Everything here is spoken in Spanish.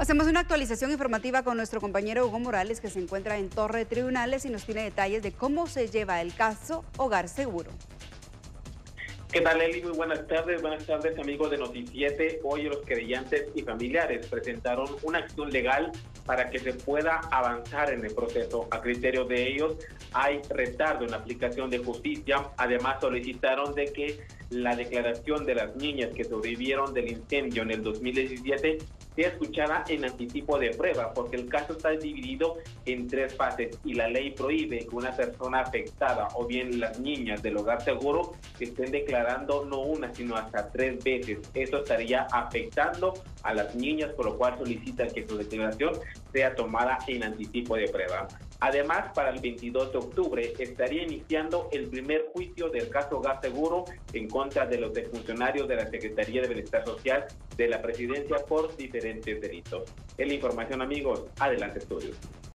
Hacemos una actualización informativa con nuestro compañero Hugo Morales, que se encuentra en Torre de Tribunales y nos tiene detalles de cómo se lleva el caso Hogar Seguro. ¿Qué tal, Eli? Muy buenas tardes amigos de Noti7. Hoy los querellantes y familiares presentaron una acción legal para que se pueda avanzar en el proceso. A criterio de ellos hay retardo en la aplicación de justicia. Además solicitaron de que la declaración de las niñas que sobrevivieron del incendio en el 2017 sea escuchada en anticipo de prueba, porque el caso está dividido en 3 fases y la ley prohíbe que una persona afectada o bien las niñas del hogar seguro estén declarando no una sino hasta 3 veces. Esto estaría afectando a las niñas, por lo cual solicitan que su declaración sea tomada en anticipo de prueba. Además, para el 22 de octubre estaría iniciando el primer juicio del caso Hogar Seguro en contra de los exfuncionarios de la Secretaría de Bienestar Social de la Presidencia por diferentes delitos. Es la información, amigos. Adelante, estudios.